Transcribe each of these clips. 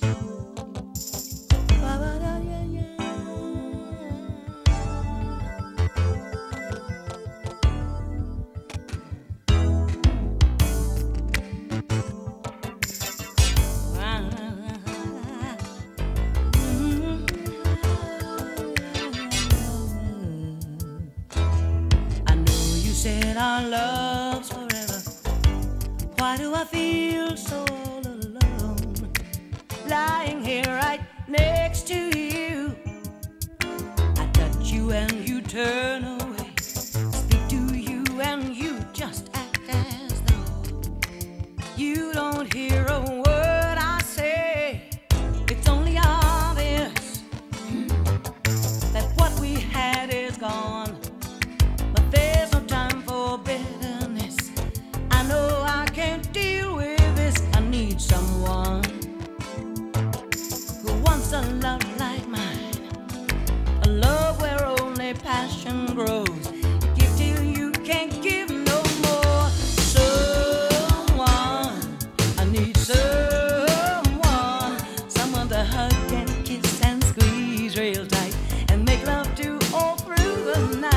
Said our love's forever. Why do I feel so all alone, lying here right next to you? I touch you and you turn away, speak to you and you just act as though you don't hear a word I say. It's only obvious that what we had is gone. There's no time for bitterness. I know I can't deal with this. I need someone who wants a love like mine, a love where only passion grows. Give till you can't give no more. Someone, I need someone, someone to hug and kiss and squeeze real tight and make love to all through the night.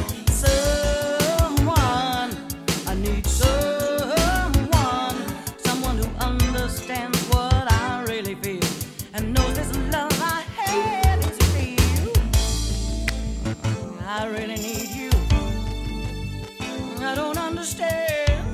Someone who understands what I really feel and knows this love I have is real. I really need you. I don't understand.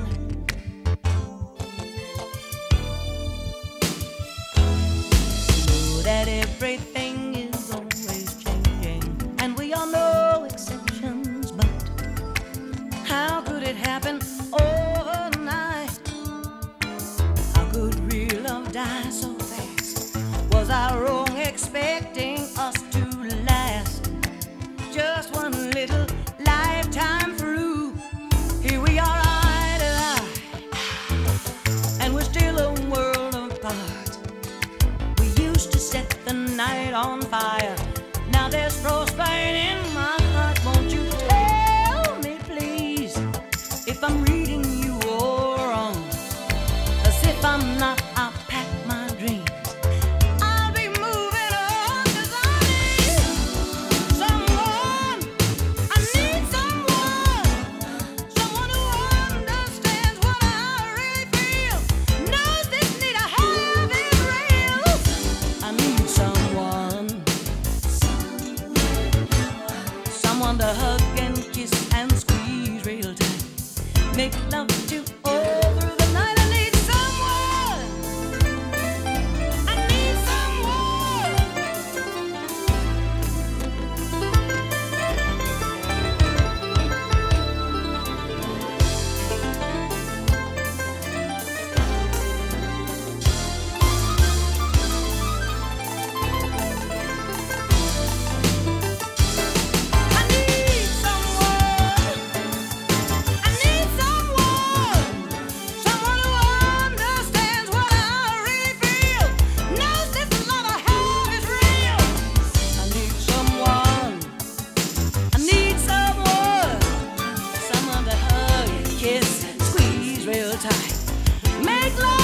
Know that everything is always changing, and we are no exceptions, but how could it happen overnight? How could real love die so fast? Was I wrong expecting us to last just one little lifetime through? Here we are eye to eye, and we're still a world apart. We used to set the night on fire. Now there's frostbite in my heart. Won't you tell me, please, if I'm reading you all wrong? As if I'm not, I'll pack my dreams. I'll be moving on, 'cause I need someone. I need someone, someone who understands what I really feel, knows this need I have is real. I need someone, someone to hug and kiss and squeeze real tight, make love to all through the night. I need someone. I need someone. I need someone. I need someone, someone who understands what I really feel, knows this love I have is real. I need someone. I need someone, someone to hug, kiss, squeeze real tight, make love